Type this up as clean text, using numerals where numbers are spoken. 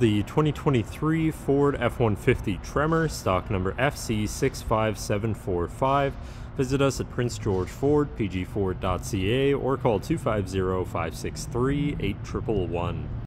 the 2023 Ford F-150 Tremor, stock number FC65745. Visit us at Prince George Ford, pgford.ca, or call 250-563-8111.